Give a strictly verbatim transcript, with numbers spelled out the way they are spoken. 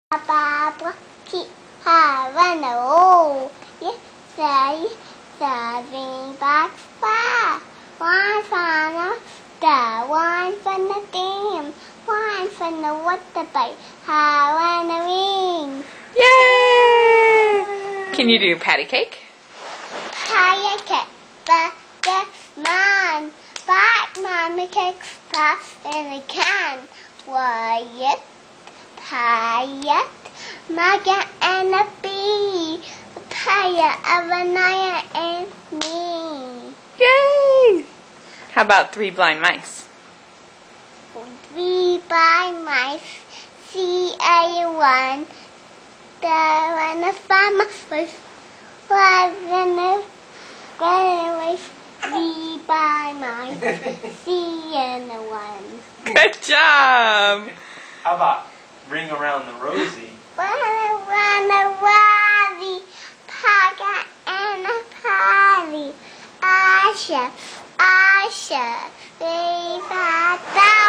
Barbara keep having a roll. Yes, say, serving back fire. One for the one for the dam, one for the water bite, having a ring. Yay! Can you do patty cake? Patty cake, but the man, but mommy cakes fast in a can. Why it? Pie, Maga and a bee, Pie of a Naya and me. Yay! How about three blind mice? Three blind mice, see a one. The one of farmer was was in the was three blind mice, see and a one. Good job! How about Ring Around the Rosie? Run around the rosy, Paga and a party. Asha, Asha, they fat down.